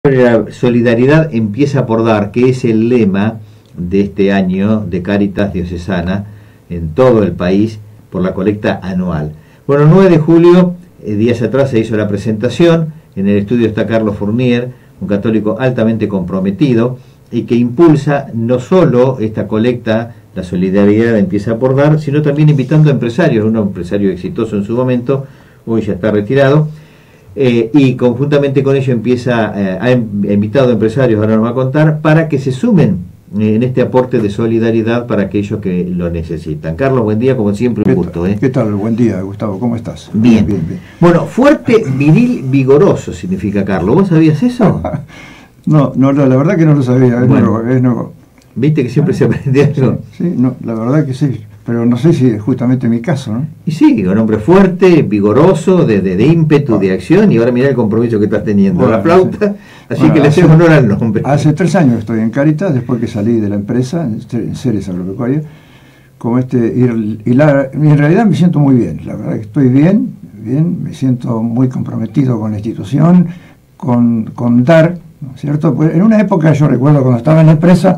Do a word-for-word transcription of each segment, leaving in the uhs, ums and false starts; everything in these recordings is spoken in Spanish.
La solidaridad empieza por dar, que es el lema de este año de Cáritas Diocesana en todo el país por la colecta anual. Bueno, nueve de julio, eh, días atrás se hizo la presentación, en el estudio está Carlos Fournier, un católico altamente comprometido y que impulsa no solo esta colecta, la solidaridad empieza por dar, sino también invitando a empresarios, un empresario exitoso en su momento, hoy ya está retirado. Eh, y conjuntamente con ello empieza, eh, ha invitado a empresarios, ahora nos va a contar, para que se sumen eh, en este aporte de solidaridad para aquellos que lo necesitan. Carlos, buen día, como siempre, un gusto. ¿eh? ¿Qué tal? Buen día, Gustavo, ¿cómo estás? Bien. bien, bien. Bueno, fuerte, viril, vigoroso significa Carlos. ¿Vos sabías eso? no, no, la verdad que no lo sabía. Es bueno, nuevo, es nuevo. ¿Viste que siempre se aprende algo? Sí, sí, no, la verdad que sí. Pero no sé si es justamente mi caso, ¿no? Y sí, un hombre fuerte, vigoroso, de, de, de ímpetu, ah. de acción, y ahora mirá el compromiso que estás teniendo, bueno, la flauta, sí. así bueno, que le hacemos honor al nombre. Hace tres años estoy en Cáritas, después que salí de la empresa, en Ceres Agropecuaria, como este, y, y, la, y en realidad me siento muy bien, la verdad que estoy bien, bien, me siento muy comprometido con la institución, con, con dar, ¿no es cierto? Pues en una época, yo recuerdo cuando estaba en la empresa,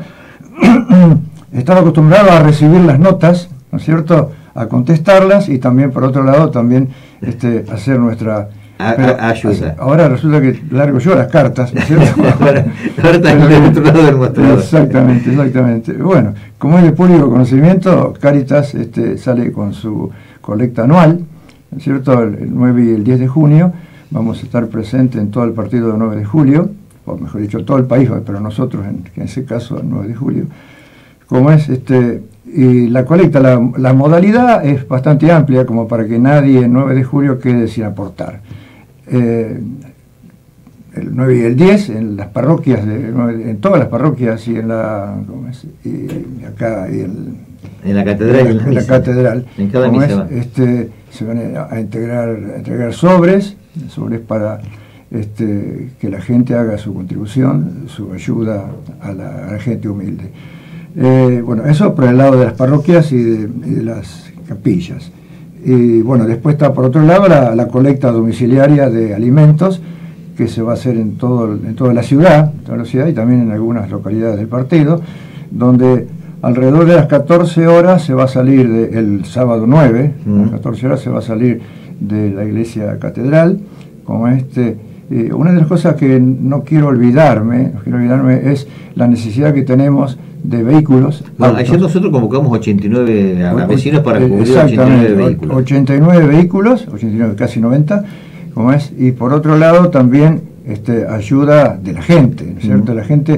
estaba acostumbrado a recibir las notas, ¿no es cierto?, a contestarlas y también, por otro lado, también este, hacer nuestra... A, pero, a, ayuda. Ahora resulta que largo yo las cartas, ¿no es cierto? ahora, ahora también del otro lado del mostrador. Exactamente, exactamente. Bueno, como es de público conocimiento, Cáritas este, sale con su colecta anual, ¿no es cierto?, el, el nueve y el diez de junio, vamos a estar presentes en todo el partido del nueve de julio, o mejor dicho, todo el país, pero nosotros, en, en ese caso, el nueve de julio, como es este... Y la colecta, la, la modalidad es bastante amplia como para que nadie el nueve de julio quede sin aportar. Eh, el nueve y el diez en las parroquias, de, en todas las parroquias y en la, ¿cómo es? Y acá y el, en la catedral, en la, en la catedral, en cada misa es, este, se van a integrar, a entregar sobres, sobres para este, que la gente haga su contribución, su ayuda a la, a la gente humilde. Eh, bueno, eso por el lado de las parroquias y de, y de las capillas. Y bueno, después está por otro lado la, la colecta domiciliaria de alimentos que se va a hacer en, todo, en toda la ciudad, toda la ciudad y también en algunas localidades del partido, donde alrededor de las catorce horas se va a salir, de, el sábado nueve, mm. a las catorce horas se va a salir de la iglesia catedral, como este... Eh, una de las cosas que no quiero olvidarme, no quiero olvidarme es la necesidad que tenemos de vehículos. Bueno, ayer nosotros convocamos ochenta y nueve a vecinos para cubrir ochenta y nueve vehículos. ochenta y nueve vehículos, ochenta y nueve, casi noventa, como es, y por otro lado también este, ayuda de la gente, ¿no es cierto? Mm. La gente...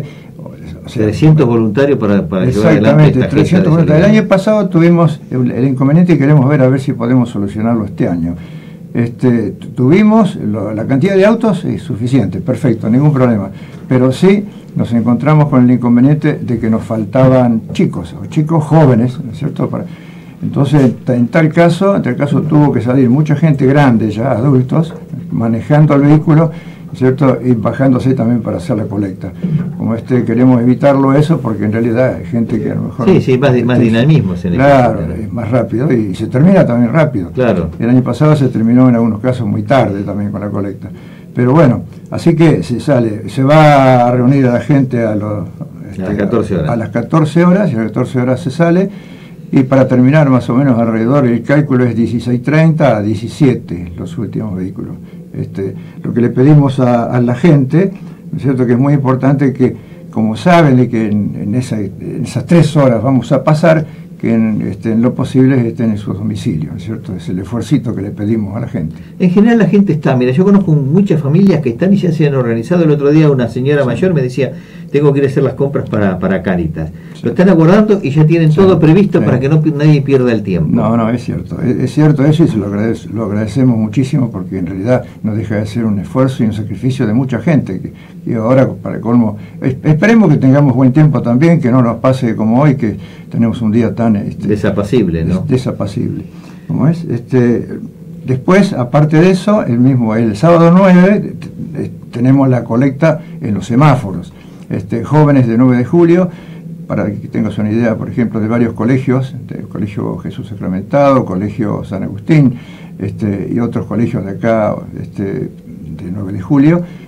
O sea, trescientos voluntarios para, para llevar adelante esta Exactamente, trescientos voluntarios. El año pasado tuvimos el, el inconveniente y queremos ver a ver si podemos solucionarlo este año. Este, tuvimos, lo, la cantidad de autos es suficiente, perfecto, ningún problema, pero sí nos encontramos con el inconveniente de que nos faltaban chicos, o chicos jóvenes, ¿no es cierto? Para, entonces, en tal caso, en tal caso tuvo que salir mucha gente grande, ya adultos, manejando el vehículo, ¿no es cierto? Y bajándose también para hacer la colecta. Como este queremos evitarlo eso, porque en realidad hay gente que a lo mejor... Sí, sí, más, este, más dinamismo. En el claro, caso, es más rápido y se termina también rápido. Claro. El año pasado se terminó en algunos casos muy tarde también con la colecta. Pero bueno, así que se sale, se va a reunir a la gente a, los, este, a las catorce horas. A las catorce horas, y a las catorce horas se sale, y para terminar más o menos alrededor, el cálculo es dieciséis treinta a diecisiete, los últimos vehículos. Este, lo que le pedimos a, a la gente, ¿no es cierto?, que es muy importante que, como saben de que en, en, esa, en esas tres horas vamos a pasar, que en, este, en lo posible estén en sus domicilios, ¿no es cierto? Es el esfuercito que le pedimos a la gente. En general la gente está, mira, yo conozco muchas familias que están y ya se han organizado. El otro día una señora sí. mayor me decía, tengo que ir a hacer las compras para, para Cáritas. Sí. Lo están aguardando y ya tienen sí. todo previsto sí. para que no nadie pierda el tiempo. No, no, es cierto, es, es cierto eso y se lo, agradece, lo agradecemos muchísimo porque en realidad no deja de ser un esfuerzo y un sacrificio de mucha gente. Que, y ahora, para colmo, esperemos que tengamos buen tiempo también, que no nos pase como hoy, que tenemos un día tan... Este, desapacible, ¿no? Desapacible. ¿Cómo es? Este, después, aparte de eso, el mismo el sábado nueve tenemos la colecta en los semáforos. Este, jóvenes de nueve de julio, para que tengas una idea, por ejemplo, de varios colegios, el Colegio Jesús Sacramentado, Colegio San Agustín, este, y otros colegios de acá, este, de nueve de julio,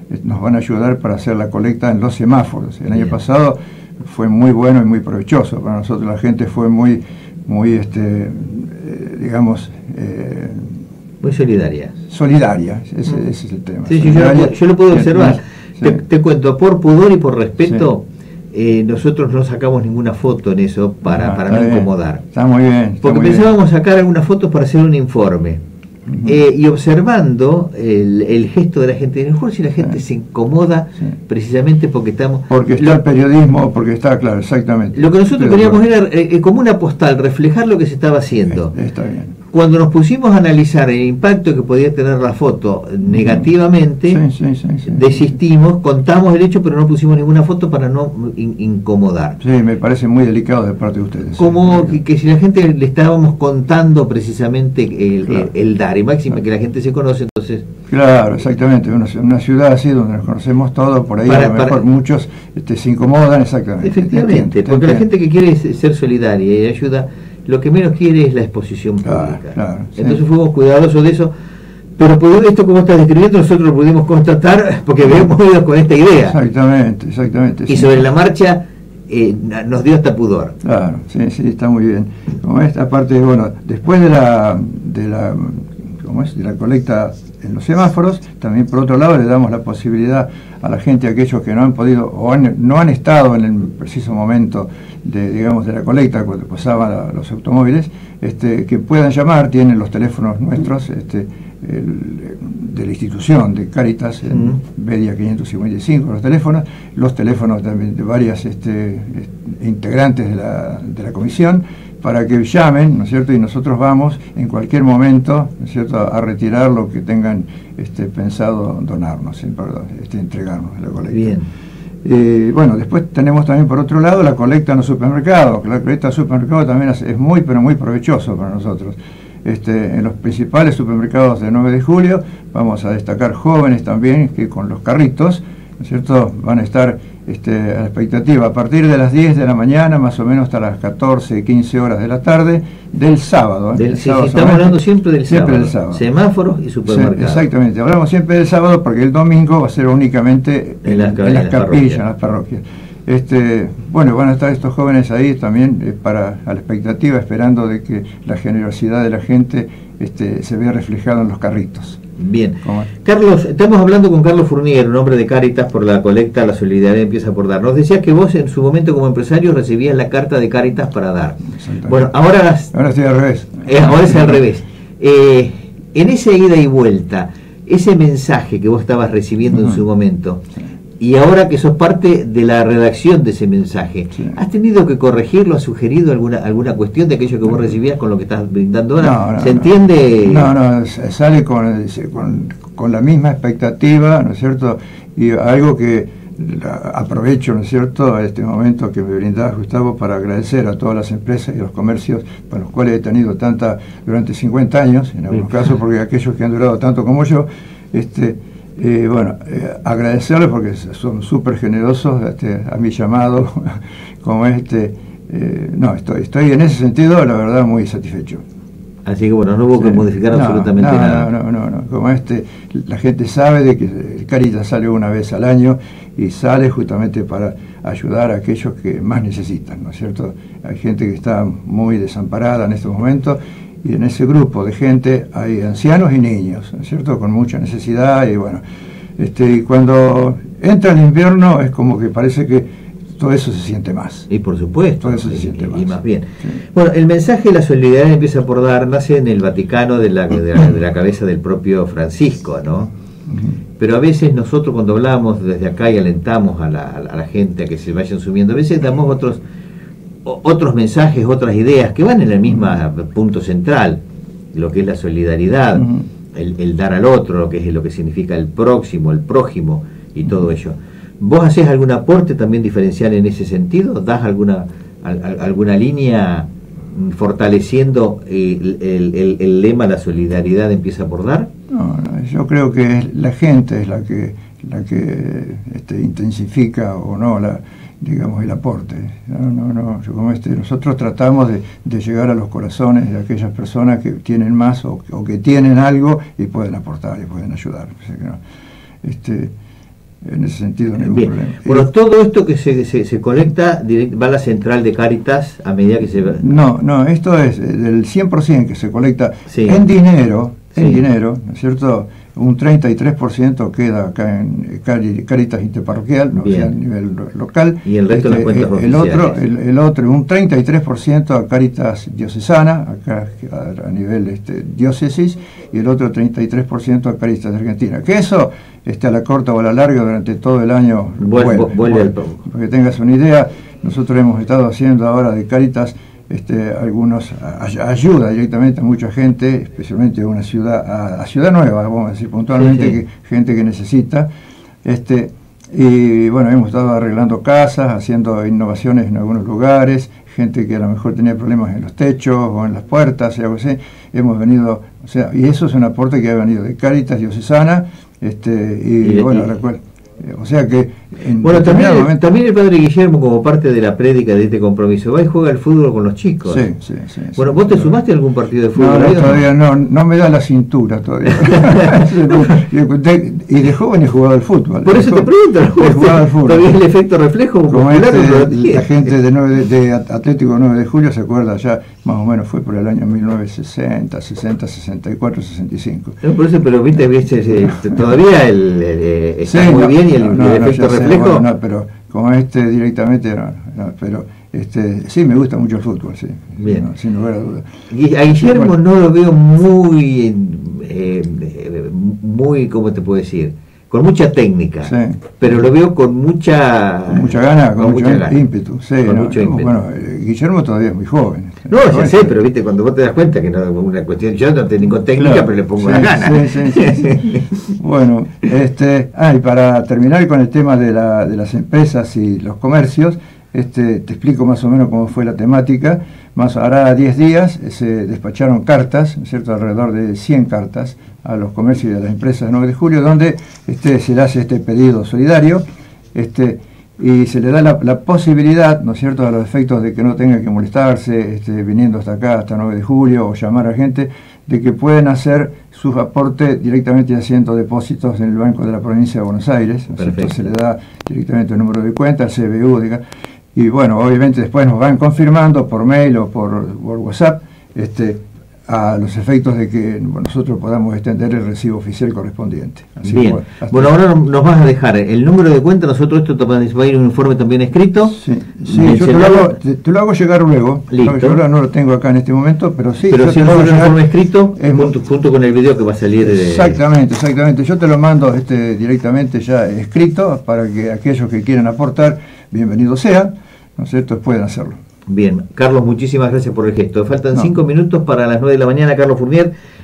eh, nos van a ayudar para hacer la colecta en los semáforos. El año Bien. pasado fue muy bueno y muy provechoso para nosotros. La gente fue muy, muy este, eh, digamos, eh, muy solidaria. Solidaria, ese, ese es el tema. Sí, sí, yo, lo, yo lo puedo observar. Sí. Te, te cuento, por pudor y por respeto, sí. eh, nosotros no sacamos ninguna foto en eso para, ah, para no bien. incomodar. Está muy bien. Está Porque muy pensábamos bien. sacar algunas fotos para hacer un informe. Uh-huh. eh, y observando el, el gesto de la gente, a lo mejor si la gente sí. se incomoda sí. precisamente porque estamos... Porque está lo, el periodismo, porque está claro, exactamente. Lo que nosotros queríamos era, eh, como una postal, reflejar lo que se estaba haciendo. Está bien. Cuando nos pusimos a analizar el impacto que podía tener la foto negativamente, sí, sí, sí, sí. desistimos, contamos el hecho, pero no pusimos ninguna foto para no in incomodar. Sí, me parece muy delicado de parte de ustedes. Como sí. que, que si la gente le estábamos contando precisamente el, claro. el, el dar, y máxima claro. que la gente se conoce, entonces... Claro, exactamente, una, una ciudad así donde nos conocemos todos, por ahí para, a lo mejor para, muchos este, se incomodan, exactamente. Efectivamente, entiendo, porque entiendo. La gente que quiere ser solidaria y ayuda... Lo que menos quiere es la exposición pública. Claro, claro, entonces sí. fuimos cuidadosos de eso, pero por esto como estás describiendo nosotros lo pudimos constatar porque habíamos ido con esta idea. Exactamente, exactamente. Y sí. sobre la marcha eh, nos dio hasta pudor. Claro, sí, sí, está muy bien. Como esta parte, bueno, después de la, de la, ¿cómo es? de la colecta en los semáforos, también por otro lado le damos la posibilidad a la gente, a aquellos que no han podido o han, no han estado en el preciso momento de, digamos, de la colecta cuando pasaban a los automóviles, este, que puedan llamar, tienen los teléfonos nuestros, este, el, de la institución de Cáritas, en mm. Bedia quinientos cincuenta y cinco, los teléfonos, los teléfonos también de varias este, integrantes de la, de la comisión, para que llamen, ¿no es cierto? Y nosotros vamos en cualquier momento, ¿no es cierto?, a retirar lo que tengan este, pensado donarnos, ¿sí? Perdón, este, entregarnos a la colecta. Bien. Eh, bueno, después tenemos también por otro lado la colecta en los supermercados, que la colecta en los supermercados también es muy, pero muy provechoso para nosotros. Este, en los principales supermercados de nueve de julio vamos a destacar jóvenes también que con los carritos, ¿no es cierto?, van a estar este, a la expectativa a partir de las diez de la mañana, más o menos hasta las catorce, quince horas de la tarde, del sábado. ¿eh? Del, sí, sábado estamos hablando siempre del siempre sábado. Del sábado. Semáforos y supermercados. Sí, exactamente, hablamos siempre del sábado porque el domingo va a ser únicamente en, en las, en las capillas, en las parroquias. Este, bueno, van a estar estos jóvenes ahí también eh, para a la expectativa, esperando de que la generosidad de la gente este, se vea reflejada en los carritos. Bien. Carlos, estamos hablando con Carlos Fournier, un hombre de Cáritas por la colecta La Solidaridad Empieza por Dar. Nos decías que vos en su momento como empresario recibías la carta de Cáritas para dar. Bueno, ahora... Ahora estoy al revés. Eh, ahora es al revés. Eh, en esa ida y vuelta, ese mensaje que vos estabas recibiendo uh-huh. en su momento, sí. y ahora que sos parte de la redacción de ese mensaje, sí. ¿has tenido que corregirlo? ¿Has sugerido alguna alguna cuestión de aquello que vos recibías con lo que estás brindando ahora? No, no, ¿Se entiende? No, no, sale con, con, con la misma expectativa, ¿no es cierto? Y algo que aprovecho, ¿no es cierto?, a este momento que me brindaba Gustavo para agradecer a todas las empresas y los comercios con los cuales he tenido tanta, durante cincuenta años, en algunos casos, porque aquellos que han durado tanto como yo, este... Eh, bueno, eh, agradecerles porque son súper generosos este, a mi llamado, como este, eh, no, estoy, estoy en ese sentido, la verdad, muy satisfecho. Así que bueno, no hubo sí. que modificar no, absolutamente no, nada. No, no, no, no, como este, la gente sabe de que Cáritas sale una vez al año y sale justamente para ayudar a aquellos que más necesitan, ¿no es cierto? Hay gente que está muy desamparada en estos momentos. Y en ese grupo de gente hay ancianos y niños, ¿no es cierto?, con mucha necesidad. Y bueno, este, y cuando entra el invierno es como que parece que todo eso se siente más. Y por supuesto, todo eso se y, siente y, más. Y más bien. Sí. Bueno, el mensaje de la solidaridad empieza por dar, nace en el Vaticano de la, de la, de la cabeza del propio Francisco, ¿no? Uh-huh. Pero a veces nosotros cuando hablamos desde acá y alentamos a la, a la gente a que se vayan subiendo, a veces damos otros... otros mensajes, otras ideas que van en el mismo punto central, lo que es la solidaridad, uh-huh. el, el dar al otro, lo que es lo que significa el próximo, el prójimo y uh-huh. todo ello. ¿Vos hacés algún aporte también diferencial en ese sentido? ¿Das alguna al, alguna línea fortaleciendo el, el, el, el lema la solidaridad empieza por dar? No, no, yo creo que la gente es la que la que este, intensifica o no la digamos el aporte. No, no, no. Yo como este, nosotros tratamos de, de llegar a los corazones de aquellas personas que tienen más o, o que tienen algo y pueden aportar y pueden ayudar. O sea que no, este, en ese sentido ningún Bien. problema. Bueno, Y, todo esto que se, se, se colecta direct, va a la central de Cáritas a medida que se... no, no, esto es del cien por ciento que se colecta Sí. en dinero, en Sí. dinero, ¿no es cierto? Un treinta y tres por ciento queda acá en Cari- Cáritas Interparroquial, no, o sea, a nivel lo- local. Y el resto en las cuentas el, el otro, oficiales. el, el otro, un treinta y tres por ciento a Cáritas Diocesana, acá a, a nivel este, diócesis, y el otro treinta y tres por ciento a Cáritas de Argentina. Que eso, este, a la corta o a la larga, durante todo el año, Vuel- vuelve, vuelve al- vuelve. Para que tengas una idea, nosotros hemos estado haciendo ahora de Cáritas Este, algunos ay- ayuda directamente a mucha gente, especialmente a una ciudad, a, a Ciudad Nueva, vamos a decir puntualmente, Sí, sí. que gente que necesita, este, y bueno, hemos estado arreglando casas, haciendo innovaciones en algunos lugares, gente que a lo mejor tenía problemas en los techos o en las puertas y algo así, hemos venido, o sea, y eso es un aporte que ha venido de Cáritas Diocesana, este, y, Y- bueno, y- recuerdo, o sea que en Bueno, también, determinado momento- también el padre Guillermo, como parte de la prédica de este compromiso, va y juega al fútbol con los chicos. Sí, sí, sí. Bueno, sí. ¿vos te sumaste a algún partido de fútbol? No, no, ahí o todavía no, no me da la cintura todavía. Y de joven he jugado al fútbol. Por eso te pregunto, He jugado al fútbol. todavía el efecto reflejo Como muscular este, no lo tiene. la gente de, nueve de, de Atlético nueve de Julio se acuerda ya, más o menos fue por el año mil novecientos sesenta, sesenta, sesenta y cuatro, sesenta y cinco. No, por eso, pero viste, viste este, todavía el, el, el- está Sí, muy no, bien y el, no, y no, el no, efecto ya sé, reflejo. bueno, no, pero como este directamente, no, no, pero este, sí me gusta mucho el fútbol, sí. Bien. No, sin lugar a dudas. Gui- A Guillermo Bueno. no lo veo muy, eh, eh, muy, ¿cómo te puedo decir? Con mucha técnica, Sí. pero lo veo con mucha, Con mucha gana, con, mucho mucha gana. ímpetu. Sí, Con no, mucho no, ímpetu. bueno, eh, Guillermo todavía es muy joven. No, ya Joven, sé, sí. pero viste, cuando vos te das cuenta que no es una cuestión, yo no tengo técnica, Claro, pero le pongo sí, la gana. sí, sí, sí, sí. Bueno, este, ah, y para terminar con el tema de, la, de las empresas y los comercios, este, te explico más o menos cómo fue la temática. Más hará diez días eh, se despacharon cartas, ¿no es cierto?, alrededor de cien cartas a los comercios y a las empresas de nueve de julio, donde este, se le hace este pedido solidario, este, y se le da la, la posibilidad, ¿no es cierto?, a los efectos de que no tengan que molestarse este, viniendo hasta acá, hasta nueve de julio, o llamar a gente, de que pueden hacer sus aportes directamente haciendo depósitos en el Banco de la Provincia de Buenos Aires, ¿no es cierto? Perfecto. Se le da directamente el número de cuenta, el C B U, diga, y bueno, obviamente después nos van confirmando por mail o por, por WhatsApp, este, a los efectos de que bueno, nosotros podamos extender el recibo oficial correspondiente. Así Bien, que, hasta- bueno, ahora nos vas a dejar el número de cuenta, nosotros esto va a ir un informe también escrito. Sí, sí, Del yo te lo, Senado. hago, te, te lo hago llegar luego. Listo. Yo ahora no lo tengo acá en este momento, pero sí, Pero yo si te lo hago nosotros un llegar. informe escrito, Es mu- junto, junto con el video que va a salir de... Exactamente, exactamente. Yo te lo mando este, directamente ya escrito para que aquellos que quieran aportar, bienvenidos sean, ¿no es cierto?, puedan hacerlo. Bien, Carlos, muchísimas gracias por el gesto. Faltan No. cinco minutos para las nueve de la mañana, Carlos Fournier.